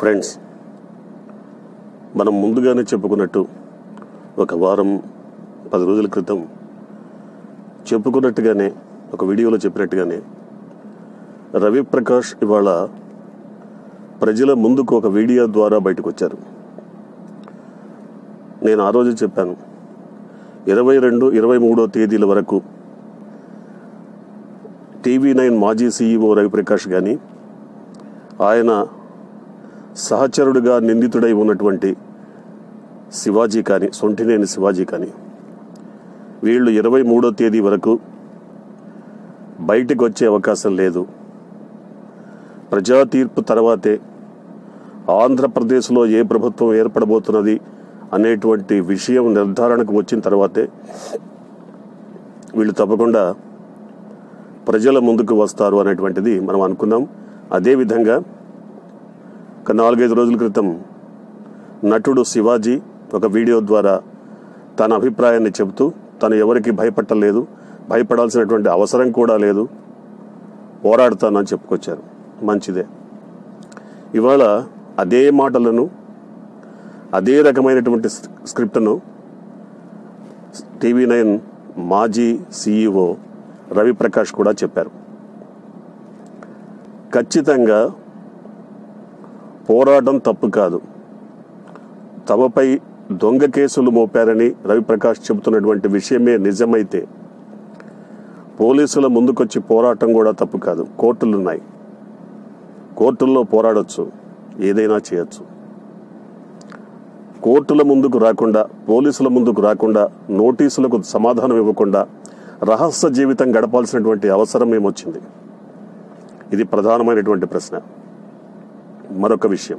Friends, మనం ముందుగానే చెప్పుకున్నట్టు ఒక వారం 10 రోజుల క్రితం చెప్పుకున్నట్టుగానే ఒక వీడియోలో చెప్పినట్టుగానే రవి ప్రకాష్ ఇవాళ ప్రజల ముందుకు ఒక వీడియో ద్వారా బయటకు వచ్చారు. నేను ఆ రోజు చెప్పాను, 22, 23వ తేదీల వరకు TV9 మాజీ CEO రవి ప్రకాష్ కానీ, ఆయన సహచరుడుగా నిందితుడై ఉన్నటువంటి శివాజీ కానీ, సొంటినేని శివాజీ కానీ, వీళ్ళు 23వ తేదీ వరకు బయటకు వచ్చే అవకాశం లేదు. ప్రజా తీర్పు తర్వాతే ఆంధ్రప్రదేశ్లో ఏ ప్రభుత్వం ఏర్పడబోతున్నది అనేటువంటి విషయం నిర్ధారణకు వచ్చిన తర్వాతే వీళ్ళు తప్పకుండా ప్రజల ముందుకు వస్తారు అనేటువంటిది మనం అనుకున్నాం. అదేవిధంగా ఒక 4-5 రోజుల క్రితం నటుడు శివాజీ ఒక వీడియో ద్వారా తన అభిప్రాయాన్ని చెబుతూ తను ఎవరికి భయపడలేదు, భయపడాల్సినటువంటి అవసరం కూడా లేదు, పోరాడతానని చెప్పుకొచ్చారు. మంచిదే. ఇవాళ అదే మాటలను, అదే రకమైనటువంటి స్క్రిప్ట్ను TV9 మాజీ CEO రవి ప్రకాష్ కూడా చెప్పారు. ఖచ్చితంగా పోరాటం తప్పు కాదు, తమపై దొంగ కేసులు మోపారని రవి ప్రకాష్ చెబుతున్నటువంటి విషయమే నిజమైతే పోలీసుల ముందుకొచ్చి పోరాటం కూడా తప్పు కాదు. కోర్టులున్నాయి, కోర్టుల్లో పోరాడొచ్చు, ఏదైనా చేయొచ్చు. కోర్టుల ముందుకు రాకుండా, పోలీసుల ముందుకు రాకుండా, నోటీసులకు సమాధానం ఇవ్వకుండా రహస్య జీవితం గడపాల్సినటువంటి అవసరం ఏమొచ్చింది? ఇది ప్రధానమైనటువంటి ప్రశ్న. మరొక విషయం,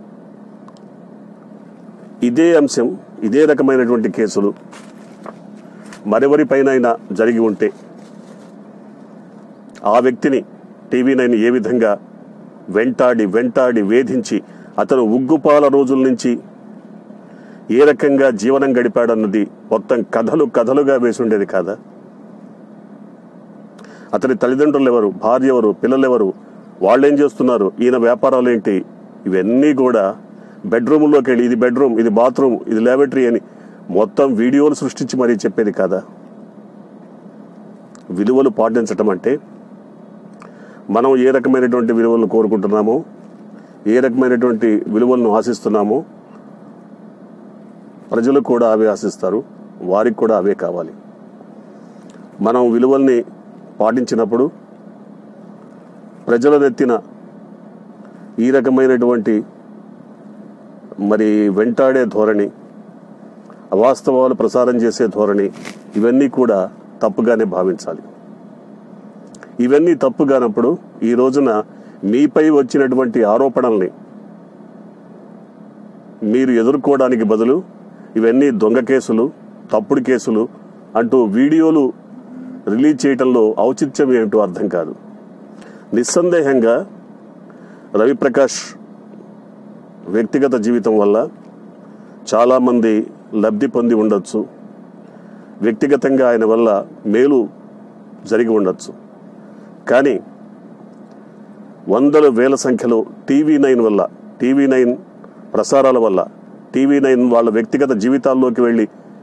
ఇదే అంశం, ఇదే రకమైనటువంటి కేసులు మరెవరిపైనైనా జరిగి ఉంటే ఆ వ్యక్తిని TV9 ఏ విధంగా వెంటాడి వేధించి అతను ఉగ్గుపాల రోజుల నుంచి ఏ రకంగా జీవనం గడిపాడన్నది మొత్తం కథలుగా వేసి ఉండేది కాదా? అతని తల్లిదండ్రులు ఎవరు, భార్య ఎవరు, పిల్లలు ఎవరు, వాళ్ళేం చేస్తున్నారు, ఈయన వ్యాపారాలు ఏంటి, ఇవన్నీ కూడా బెడ్రూమ్లోకి వెళ్ళి ఇది బెడ్రూమ్, ఇది బాత్రూమ్, ఇది ల్యాబరేటరీ అని మొత్తం వీడియోలు సృష్టించి మరీ చెప్పేది కాదా? విలువలు పాటించటం అంటే మనం ఏ రకమైనటువంటి విలువలను కోరుకుంటున్నామో, ఏ రకమైనటువంటి విలువలను ఆశిస్తున్నామో ప్రజలు కూడా అవే ఆశిస్తారు, వారికి కూడా అవే కావాలి. మనం విలువల్ని పాటించినప్పుడు ప్రజలనెత్తిన ఈ రకమైనటువంటి వెంటాడే ధోరణి, అవాస్తవాలు ప్రసారం చేసే ధోరణి, ఇవన్నీ కూడా తప్పుగానే భావించాలి. ఇవన్నీ తప్పుగానప్పుడు ఈ రోజున మీపై వచ్చినటువంటి ఆరోపణల్ని మీరు ఎదుర్కోవడానికి బదులు ఇవన్నీ దొంగ కేసులు, తప్పుడు కేసులు అంటూ వీడియోలు రిలీజ్ చేయటంలో ఔచిత్యం ఏమిటో అర్థం కాదు. నిస్సందేహంగా రవి ప్రకాష్ వ్యక్తిగత జీవితం వల్ల చాలామంది లబ్ధి పొంది ఉండొచ్చు, వ్యక్తిగతంగా ఆయన వల్ల మేలు జరిగి ఉండొచ్చు. కానీ వందల వేల సంఖ్యలో TV9 వల్ల, TV9 ప్రసారాల వల్ల, TV9 వాళ్ళ వ్యక్తిగత జీవితాల్లోకి వెళ్ళి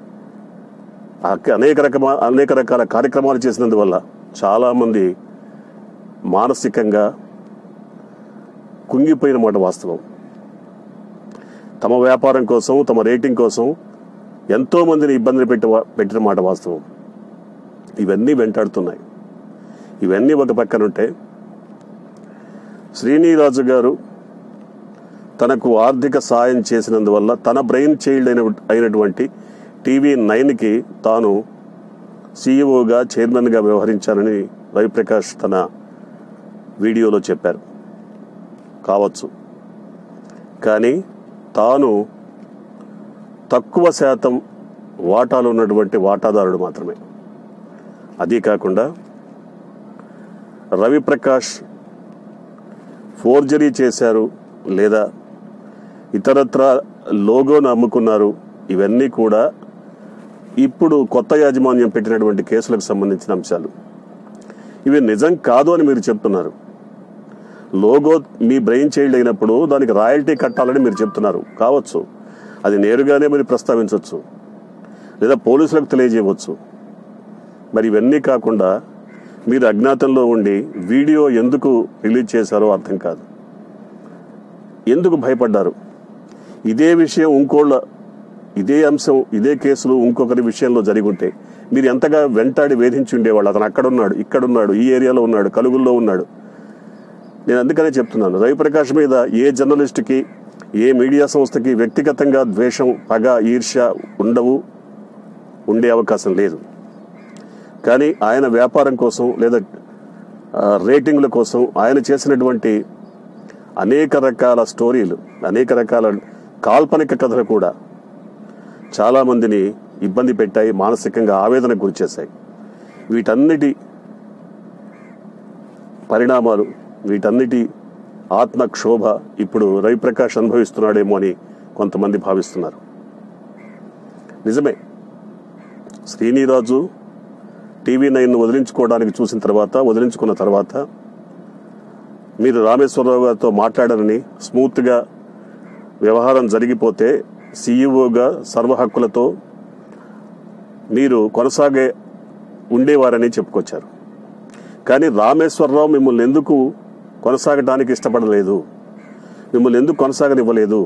అనేక రకాల కార్యక్రమాలు చేసినందువల్ల చాలామంది మానసికంగా కుంగిపోయిన మాట వాస్తవం. తమ వ్యాపారం కోసం, తమ రేటింగ్ కోసం ఎంతో మందిని ఇబ్బంది పెట్టిన మాట వాస్తవం. ఇవన్నీ వెంటాడుతున్నాయి. ఇవన్నీ ఒక పక్కనుంటే, శ్రీనిరాజు గారు తనకు ఆర్థిక సాయం చేసినందువల్ల తన బ్రెయిన్ చైల్డ్ అయినటువంటి TV9కి తాను CEOగా, చైర్మన్గా వ్యవహరించానని రవిప్రకాష్ తన వీడియోలో చెప్పారు. కావచ్చు, కానీ తాను తక్కువ శాతం వాటాలు ఉన్నటువంటి వాటాదారుడు మాత్రమే. అదీ కాకుండా రవిప్రకాష్ ఫోర్జరీ చేశారు లేదా ఇతరత్ర లోగోను అమ్ముకున్నారు, ఇవన్నీ కూడా ఇప్పుడు కొత్త యాజమాన్యం పెట్టినటువంటి కేసులకు సంబంధించిన అంశాలు. ఇవి నిజం కాదు అని మీరు చెప్తున్నారు. లోగో మీ బ్రెయిన్ చైల్డ్ అయినప్పుడు దానికి రాయల్టీ కట్టాలని మీరు చెప్తున్నారు. కావచ్చు, అది నేరుగానే మీరు ప్రస్తావించవచ్చు, లేదా పోలీసులకు తెలియజేయవచ్చు. మరి ఇవన్నీ కాకుండా మీరు అజ్ఞాతంలో ఉండి వీడియో ఎందుకు రిలీజ్ చేశారో అర్థం కాదు. ఎందుకు భయపడ్డారు? ఇదే విషయం ఇదే అంశం, ఇదే కేసులు ఇంకొకరి విషయంలో జరిగి ఉంటే మీరు ఎంతగా వెంటాడి వేధించి ఉండేవాళ్ళు. అతను అక్కడున్నాడు, ఇక్కడున్నాడు, ఈ ఏరియాలో ఉన్నాడు, కలుగుల్లో ఉన్నాడు. నేను అందుకనే చెప్తున్నాను, రవిప్రకాష్ మీద ఏ జర్నలిస్టుకి, ఏ మీడియా సంస్థకి వ్యక్తిగతంగా ద్వేషం, పగ, ఈర్ష్య ఉండే అవకాశం లేదు. కానీ ఆయన వ్యాపారం కోసం లేదా రేటింగ్ల కోసం ఆయన చేసినటువంటి అనేక రకాల స్టోరీలు, అనేక రకాల కాల్పనిక కథలు కూడా చాలామందిని ఇబ్బంది పెట్టాయి, మానసికంగా ఆవేదనకు గురిచేశాయి. వీటన్నిటి పరిణామాలు, వీటన్నిటి ఆత్మక్షోభ ఇప్పుడు రవిప్రకాష్ అనుభవిస్తున్నాడేమో అని కొంతమంది భావిస్తున్నారు. నిజమే, శ్రీనిరాజు TV9 వదిలించుకున్న తర్వాత మీరు రామేశ్వరరావు గారితో మాట్లాడారని, స్మూత్గా వ్యవహారం జరిగిపోతే CEO-గా సర్వ హక్కులతో మీరు కొనసాగే ఉండేవారని చెప్పుకొచ్చారు. కానీ రామేశ్వరరావు మిమ్మల్ని ఎందుకు కొనసాగడానికి ఇష్టపడలేదు, మిమ్మల్ని ఎందుకు కొనసాగనివ్వలేదు?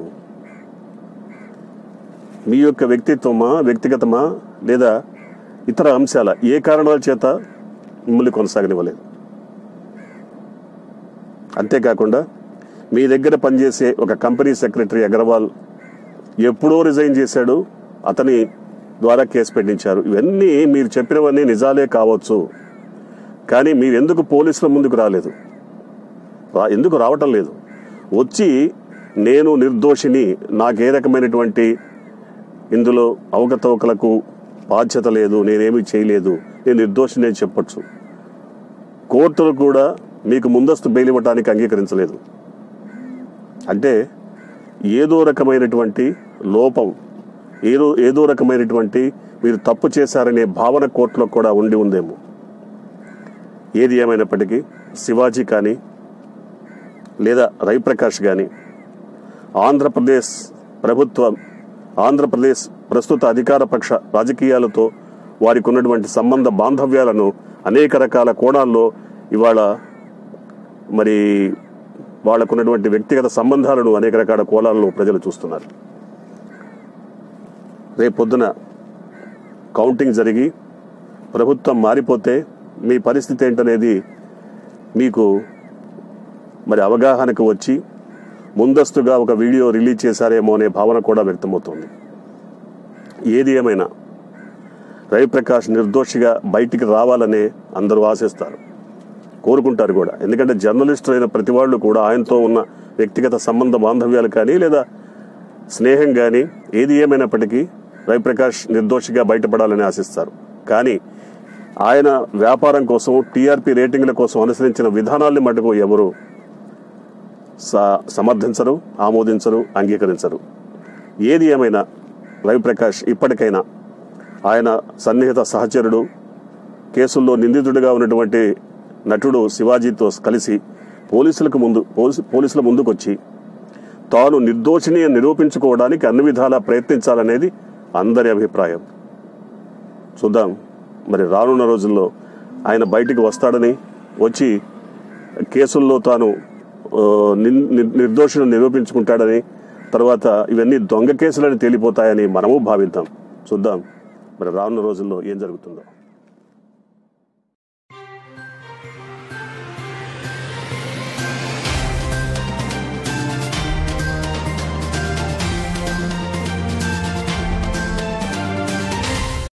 మీ యొక్క వ్యక్తిగతమా లేదా ఇతర అంశాల ఏ కారణాల చేత మిమ్మల్ని కొనసాగనివ్వలేదు? అంతేకాకుండా మీ దగ్గర పనిచేసే ఒక కంపెనీ సెక్రటరీ అగర్వాల్ ఎప్పుడో రిజైన్ చేశాడు, అతని ద్వారా కేసు పెట్టించారు. ఇవన్నీ మీరు చెప్పినవన్నీ నిజాలే కావచ్చు, కానీ మీరు ఎందుకు పోలీసుల ముందుకు రాలేదు? ఎందుకు రావటం లేదు? వచ్చి నేను నిర్దోషిని, నాకే రకమైనటువంటి ఇందులో అవకతవకలకు బాధ్యత లేదు, నేనేమీ చేయలేదు, నేను నిర్దోషిని అని చెప్పొచ్చు. కోర్టులు కూడా మీకు ముందస్తు బెయిల్ ఇవ్వడానికి అంగీకరించలేదు. అంటే ఏదో రకమైనటువంటి లోపం, ఏదో రకమైనటువంటి మీరు తప్పు చేశారనే భావన కోర్టులో కూడా ఉందేమో. ఏది ఏమైనప్పటికీ శివాజీ కానీ లేదా రవిప్రకాష్ కానీ ఆంధ్రప్రదేశ్ ప్రస్తుత అధికార పక్ష రాజకీయాలతో వారికి ఉన్నటువంటి సంబంధ బాంధవ్యాలను అనేక రకాల కోణాల్లో ఇవాళ మరి వాళ్ళకున్నటువంటి వ్యక్తిగత సంబంధాలను అనేక రకాల కోణాల్లో ప్రజలు చూస్తున్నారు. రేపొద్దున కౌంటింగ్ జరిగి ప్రభుత్వం మారిపోతే మీ పరిస్థితి ఏంటనేది మీకు మరి అవగాహనకు వచ్చి ముందస్తుగా ఒక వీడియో రిలీజ్ చేశారేమో అనే భావన కూడా వ్యక్తమవుతోంది. ఏది ఏమైనా రవిప్రకాష్ నిర్దోషిగా బయటికి రావాలనే అందరూ ఆశిస్తారు, కోరుకుంటారు కూడా. ఎందుకంటే జర్నలిస్టులు అయిన ప్రతి వాళ్ళు కూడా ఆయనతో ఉన్న వ్యక్తిగత సంబంధ బాంధవ్యాలు కానీ లేదా స్నేహం కానీ ఏది ఏమైనప్పటికీ రవిప్రకాష్ నిర్దోషిగా బయటపడాలని ఆశిస్తారు. కానీ ఆయన వ్యాపారం కోసం, TRP రేటింగ్ల కోసం అనుసరించిన విధానాల్ని మటుకు ఎవరు సమర్థించరు, ఆమోదించరు, అంగీకరించరు. ఏది ఏమైనా రవిప్రకాష్ ఇప్పటికైనా ఆయన సన్నిహిత సహచరుడు, కేసుల్లో నిందితుడిగా ఉన్నటువంటి నటుడు శివాజీతో కలిసి పోలీసుల ముందుకొచ్చి తాను నిర్దోషిని నిరూపించుకోవడానికి అన్ని విధాలా ప్రయత్నించాలనేది అందరి అభిప్రాయం. చూద్దాం, మరి రానున్న రోజుల్లో ఆయన బయటికి వస్తాడని, వచ్చి కేసుల్లో తాను నిర్దోషిని నిరూపించుకుంటాడని, తర్వాత ఇవన్నీ దొంగ కేసులని తేలిపోతాయని మనము భావిద్దాం. చూద్దాం మరి రానున్న రోజుల్లో ఏం జరుగుతుందో.